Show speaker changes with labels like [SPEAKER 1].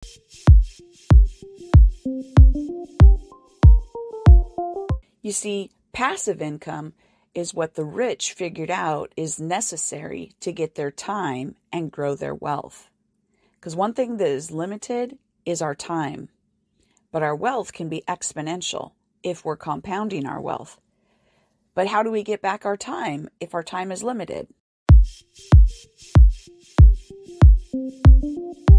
[SPEAKER 1] You see, passive income is what the rich figured out is necessary to get their time and grow their wealth. Because one thing that is limited is our time, but our wealth can be exponential if we're compounding our wealth. But how do we get back our time if our time is limited?